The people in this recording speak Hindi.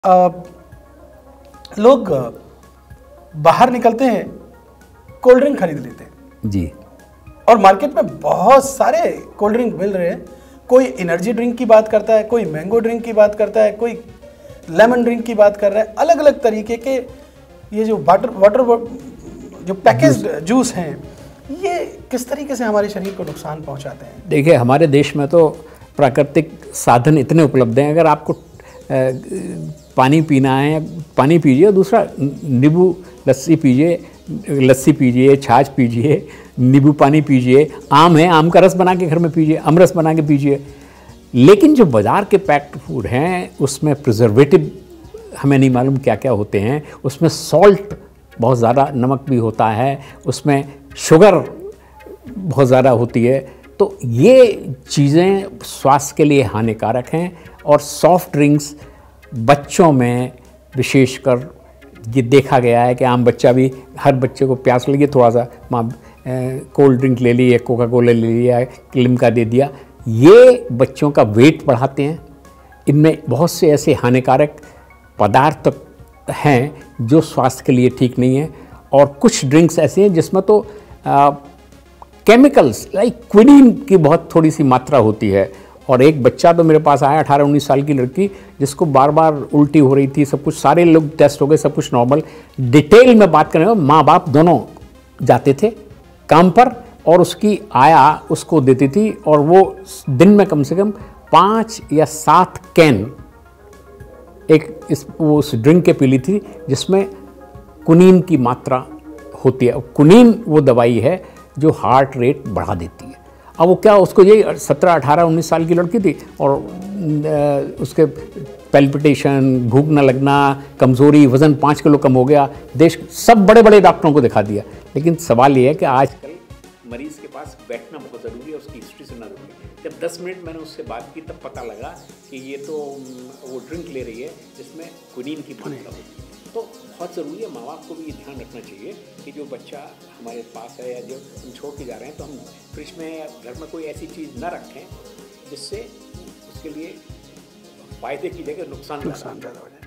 लोग बाहर निकलते हैं, कोल्ड ड्रिंक खरीद लेते हैं जी। और मार्केट में बहुत सारे कोल्ड ड्रिंक मिल रहे हैं। कोई एनर्जी ड्रिंक की बात करता है, कोई मैंगो ड्रिंक की बात करता है, कोई लेमन ड्रिंक की बात कर रहा है। अलग अलग तरीके के ये जो वाटर जो पैकेज्ड जूस हैं, ये किस तरीके से हमारे शरीर को नुकसान पहुंचाते हैं? देखिए, हमारे देश में तो प्राकृतिक साधन इतने उपलब्ध हैं। अगर आपको पानी पीना है, पानी पीजिए। दूसरा, नींबू लस्सी पीजिए, छाछ पीजिए, नींबू पानी पीजिए। आम है, आम का रस बना के घर में पीजिए, अमरस बना के पीजिए। लेकिन जो बाज़ार के पैक्ड फूड हैं, उसमें प्रिजर्वेटिव हमें नहीं मालूम क्या क्या होते हैं। उसमें सॉल्ट बहुत ज़्यादा, नमक भी होता है, उसमें शुगर बहुत ज़्यादा होती है। तो ये चीज़ें स्वास्थ्य के लिए हानिकारक हैं। और सॉफ्ट ड्रिंक्स बच्चों में विशेषकर ये देखा गया है कि आम बच्चा भी, हर बच्चे को प्यास लगी थोड़ा सा माँ कोल्ड ड्रिंक ले ली, या कोका कोला ले लिया, लिम्का दे दिया। ये बच्चों का वेट बढ़ाते हैं। इनमें बहुत से ऐसे हानिकारक पदार्थ हैं जो स्वास्थ्य के लिए ठीक नहीं है। और कुछ ड्रिंक्स ऐसे हैं जिसमें तो केमिकल्स लाइक क्विनीन की बहुत थोड़ी सी मात्रा होती है। और एक बच्चा तो मेरे पास आया, 18-19 साल की लड़की, जिसको बार बार उल्टी हो रही थी, सब कुछ, सारे लोग टेस्ट हो गए, सब कुछ नॉर्मल। डिटेल में बात करें, माँ बाप दोनों जाते थे काम पर और उसकी आया उसको देती थी, और वो दिन में कम से कम 5 या 7 कैन उस ड्रिंक के पी ली थी, जिसमें कुनीन की मात्रा होती है। कुनीन वो दवाई है जो हार्ट रेट बढ़ा देती है। अब वो क्या, उसको यही 17, 18, 19 साल की लड़की थी, और उसके पैल्पिटेशन, भूख न लगना, कमज़ोरी, वज़न 5 किलो कम हो गया। देश सब बड़े बड़े डॉक्टरों को दिखा दिया। लेकिन सवाल ये है कि आजकल मरीज़ के पास बैठना बहुत ज़रूरी है, उसकी हिस्ट्री सुनना ज़रूरी है। जब 10 मिनट मैंने उससे बात की, तब पता लगा कि ये तो वो ड्रिंक ले रही है जिसमें कुनीन की मात्रा होती है। तो बहुत ज़रूरी है, माँ बाप को भी ये ध्यान रखना चाहिए कि जो बच्चा हमारे पास है या जो हम छोड़ के जा रहे हैं, तो हम फ्रिज में या घर में कोई ऐसी चीज़ ना रखें जिससे उसके लिए फ़ायदे की जगह नुकसान ज़्यादा हो जाए।